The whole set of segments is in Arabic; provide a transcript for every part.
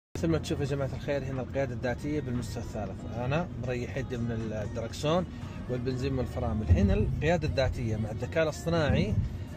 مثل ما تشوف يا جماعة الخير، هنا القيادة الذاتية بالمستوى الثالث. أنا مريح يدي من الدركسون والبنزين والفرامل. هنا القيادة الذاتية مع الذكاء الاصطناعي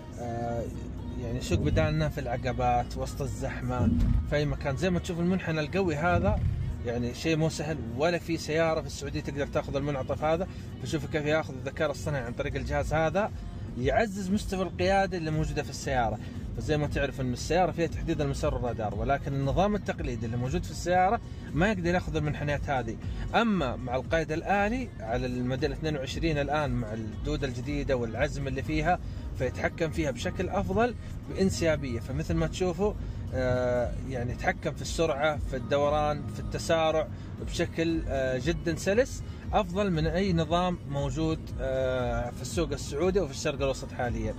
يعني يسوق بدالنا في العقبات، وسط الزحمة، في أي مكان. زي ما تشوف المنحنى القوي هذا يعني شيء مو سهل، ولا في سيارة في السعودية تقدر تاخذ المنعطف هذا. فشوف كيف ياخذ الذكاء الاصطناعي عن طريق الجهاز هذا، يعزز مستوى القيادة اللي موجودة في السيارة. فزي ما تعرف ان السيارة فيها تحديد المسار والرادار، ولكن النظام التقليدي اللي موجود في السيارة ما يقدر ياخذ المنحنيات هذه. اما مع القائد الآلي على الموديل 22 الآن، مع الدودة الجديدة والعزم اللي فيها، فيتحكم فيها بشكل افضل بانسيابية. فمثل ما تشوفوا يعني يتحكم في السرعة، في الدوران، في التسارع بشكل جدا سلس، افضل من اي نظام موجود في السوق السعودي وفي الشرق الاوسط حاليا.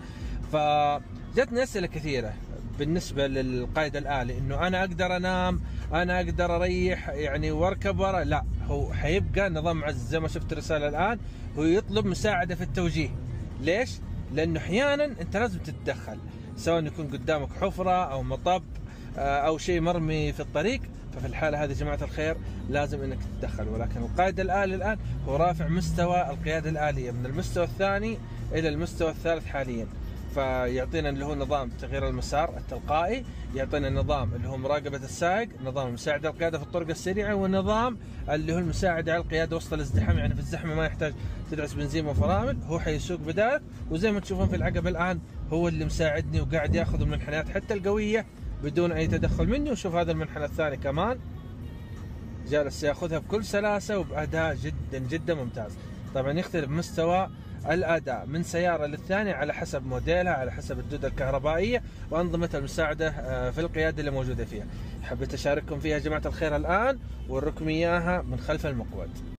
فجتني اسئله كثيره بالنسبه للقائد الآلي، انه انا اقدر انام، انا اقدر اريح يعني واركب ورا. لا، هو حيبقى نظام معزز. زي ما شفت الرساله الان، هو يطلب مساعده في التوجيه. ليش؟ لانه احيانا انت لازم تتدخل، سواء يكون قدامك حفره او مطب او شيء مرمي في الطريق. ففي الحالة هذه يا جماعة الخير لازم انك تتدخل. ولكن القائد الآلي الآن هو رافع مستوى القيادة الآلية من المستوى الثاني إلى المستوى الثالث حاليا. فيعطينا اللي هو نظام تغيير المسار التلقائي، يعطينا نظام اللي هو مراقبة السائق، نظام المساعدة على القيادة في الطرق السريعة، ونظام اللي هو المساعدة على القيادة وسط الازدحام. يعني في الزحمة ما يحتاج تدعس بنزين وفرامل، هو حيسوق بدالك. وزي ما تشوفون في العقبة الآن هو اللي مساعدني وقاعد ياخذ المنحنيات حتى القوية بدون أي تدخل مني. وشوف هذا المنحنى الثاني كمان جالس ياخذها بكل سلاسة وبأداء جدا جدا ممتاز. طبعا يختلف مستوى الأداء من سيارة للثانية على حسب موديلها، على حسب الدودة الكهربائية وأنظمة المساعدة في القيادة اللي موجودة فيها. حبيت أشارككم فيها يا جماعة الخير الآن، وأوريكم إياها من خلف المقود.